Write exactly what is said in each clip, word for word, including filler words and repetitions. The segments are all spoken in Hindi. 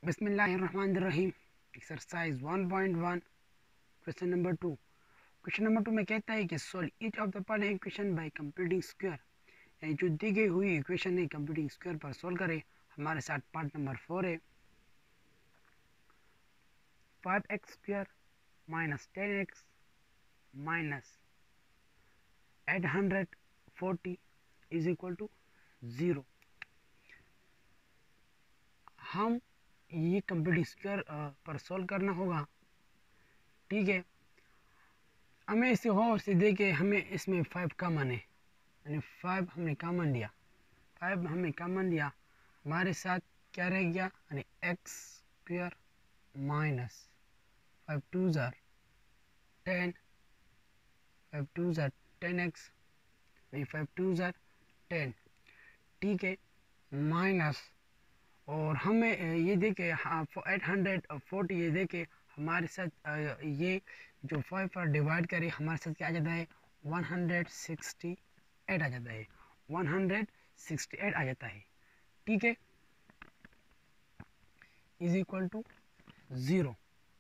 बिस्मिल्लाहिर्रहमानिर्रहीम। Exercise one point one question number two. Question number two में कहता है कि solve each of the following equation by computing square, यानी जो दी गई हुई इक्वेशन है कंप्यूटिंग स्क्वायर पर सॉल्व करें। हमारे साथ पार्ट नंबर फोर है। Five X square minus ten X minus eight hundred forty is equal to zero. हम ये कंप्यूटिंग स्क्वायर पर सॉल्व करना होगा, ठीक है। हमें इसे हो से दे के हमें इसमें फाइव कॉमन है, यानी फाइव हमने कॉमन लिया, फाइव हमने कॉमन लिया। हमारे साथ क्या रह गया, यानी X square minus five two ज़ार टेन, फाइव टू ज़ार टेन एक्स, फाइव टू ज़ार टेन, ठीक है, माइनस और हमें ये देखे एट हंड्रेड फोर्टी, ये देखे हमारे साथ ये जो फाइव पर डिवाइड करें हमारे साथ क्या आ जाता है, वन हंड्रेड सिक्सटी एट आ जाता है, वन हंड्रेड सिक्सटी एट आ जाता है, ठीक है, इज इक्वल टू ज़ीरो।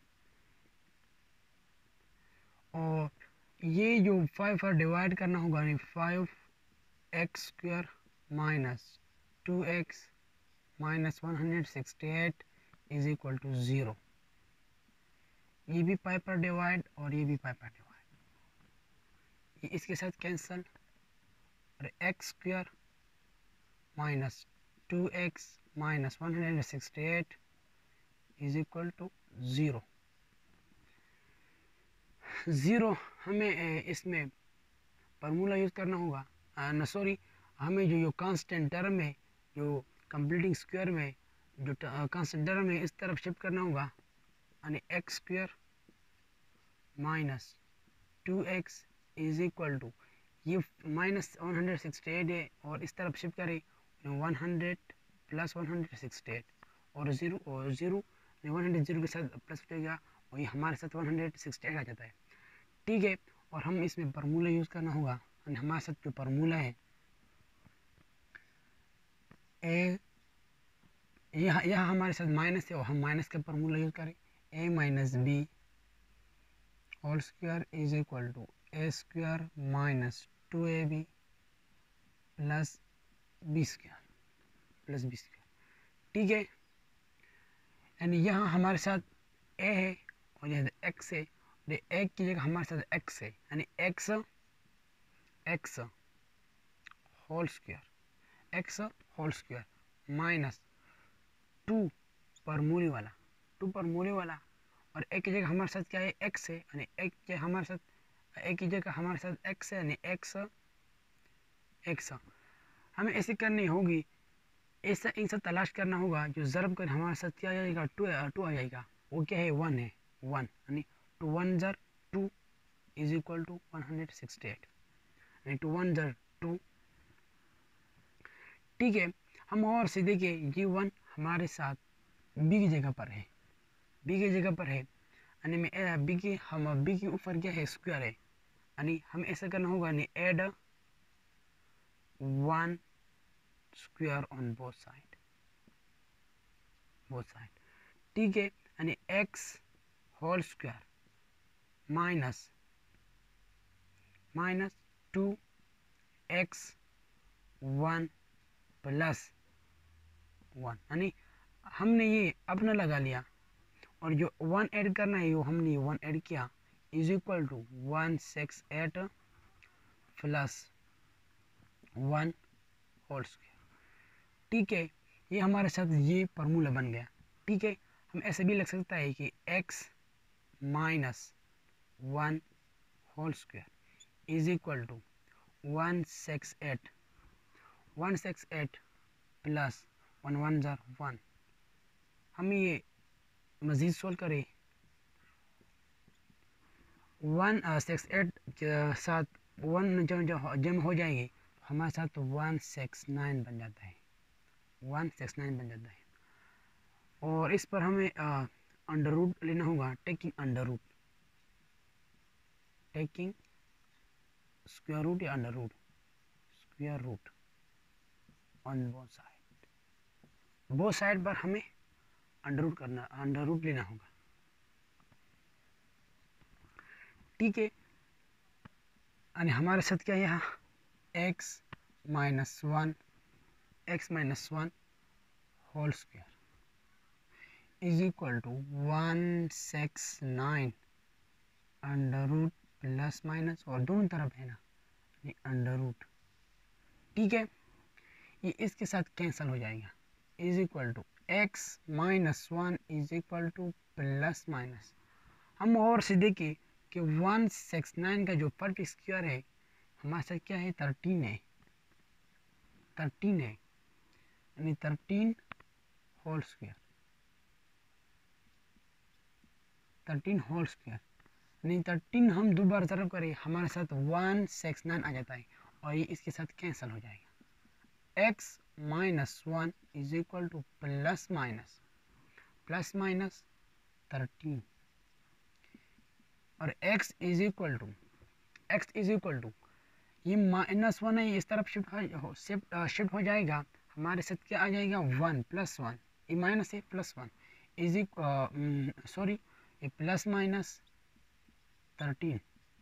और ये जो फाइव पर डिवाइड करना होगा, यानी five X square minus two X minus one hundred sixty eight is equal to zero. ये भी पाई पर डिवाइड और ये भी पाई पर डिवाइड, ये इसके साथ कैंसल, और X square minus two X minus one hundred sixty eight is equal to zero. Zero हमें इसमें फार्मूला यूज़ करना होगा, न सॉरी हमें जो यो कांस्टेंट टर्म है, जो कंप्लीटिंग स्क्वायर में जो कांस्टेंट टर्म है, इस तरफ शिफ्ट करना होगा, यानी X square minus two X is equal to, ये minus one hundred sixty eight है और इस तरफ शिफ्ट करें one hundred plus one hundred sixty eight, और ज़ीरो और ज़ीरो वन हंड्रेड ज़ीरो के साथ प्लस हो जाएगा और ये हमारे साथ वन हंड्रेड सिक्सटी एट आ जाता है, ठीक है। और हम इसमें फार्मूला यूज़ करना होगा, हमारे साथ जो फार्मूला है ए, यह यहाँ हमारे साथ माइनस है और हम माइनस का फार्मूला यूज़ करें, A minus B whole square is equal to A square minus two A B plus B square plus B square, ठीक है। यानी यहाँ हमारे साथ ए है और यहाँ एक्स है, और ए की जगह हमारे साथ एक्स है, यानी X X whole square X whole square minus two पर मूली वाला टू पर मूली वाला, और एक की जगह हमारे साथ क्या है, एक्स है, यानी एक के हमारे साथ एक की जगह हमारे साथ एक्स है, यानी एक्स एक्स। हमें ऐसे करनी होगी, ऐसा इनसे तलाश करना होगा जो ज़रब कर हमारे साथ क्या आ जाएगा, टू टू आ जाएगा, वो क्या है, वन है, वन, यानी टू वन ज़र two is equal to one hundred sixty eight, यानी टू वन ज़र टू, ठीक है। हम और से देखिए ये वन हमारे साथ बी की जगह पर है, बी की जगह पर है, यानी में बी की हम बी के ऊपर क्या है, स्क्वायर है, यानी हमें ऐसा करना होगा, यानी add one square on both side both side, ठीक है, यानी X whole square minus minus two X one plus one, यानी हमने ये अपना लगा लिया और जो वन ऐड करना है वो हमने वन ऐड किया, is equal to one six eight plus one whole square, ठीक है। ये हमारे साथ ये फार्मूला बन गया, ठीक है। हम ऐसे भी लिख सकता है कि x minus one whole square is equal to one six eight one six eight plus one one ज़ार वन। हम ये मज़ीद सोल्व करें, वन सिक्स एट के साथ वन जब जम हो जाएगी हमारे साथ वन सिक्स नाइन बन जाता है, वन सिक्स नाइन बन जाता है। और इस पर हमें अंडर रूट लेना होगा, taking under root taking square root या under root square root on both side, both side पर हमें अंडर रूट करना, अंडर रूट लेना होगा। ठीक है, और हमारे साथ क्या है यहाँ x minus one X minus one whole square is equal to one six nine under root plus minus, और दोनों तरफ है ना ये अंडर रूट। ठीक है, ये इसके साथ कैंसिल हो जाएगा, is equal to X minus one is equal to plus minus. हम और से देखिए कि वन सिक्स नाइन का जो परफेक्ट स्क्वायर है हमारे साथ क्या है थर्टीन है, थर्टीन है यानी thirteen whole square, thirteen whole square यानी थर्टीन हम दो बार ज़रूर करें हमारे साथ वन सिक्स नाइन आ जाता है और ये इसके साथ कैंसिल हो जाएगा। x minus one is equal to plus minus plus minus thirteen और x is equal to x is equal to ये माइनस वन है इस तरफ शिफ्ट हो शिफ्ट शिफ्ट हो जाएगा, हमारे साथ क्या आ जाएगा वन प्लस वन, ये माइनस है plus one is equal sorry ये प्लस माइनस थर्टीन,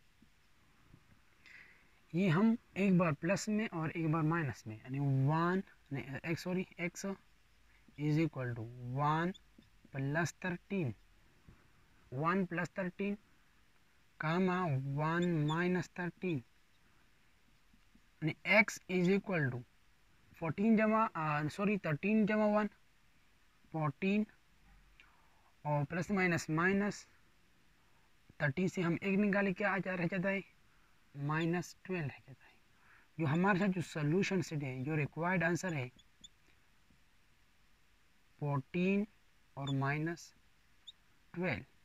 ये हम एक बार प्लस में और एक बार माइनस में यानी one X sorry X is equal to one plus thirteen, one plus thirteen comma one minus thirteen यानी X is equal to fourteen जमा सॉरी थर्टीन जमा वन फोर्टीन और प्लस माइनस माइनस थर्टीन से हम एक निकाले क्या आ जा रह जाता है माइनस ट्वेल्व रह जाता है। जो हमारे साथ जो सोल्यूशन सेट है जो रिक्वायर्ड आंसर है फोर्टीन और माइनस ट्वेल्व।